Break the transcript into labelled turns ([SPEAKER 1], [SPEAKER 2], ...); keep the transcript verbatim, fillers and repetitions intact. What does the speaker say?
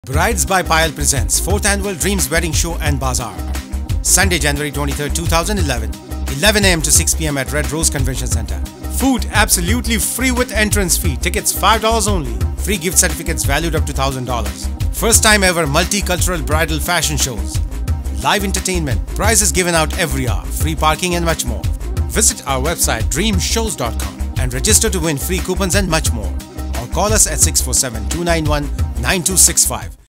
[SPEAKER 1] Brides by Payal presents fourth Annual Dreams Wedding Show and Bazaar. Sunday, January twenty-third, two thousand eleven, eleven a m to six p m at Red Rose Convention Center. Food absolutely free with entrance fee. Tickets five dollars only. Free gift certificates valued up to one thousand dollars. First time ever multicultural bridal fashion shows. Live entertainment. Prizes given out every hour. Free parking and much more. Visit our website dream shows dot com and register to win free coupons and much more. Or call us at six four seven, two nine one, nine two six five.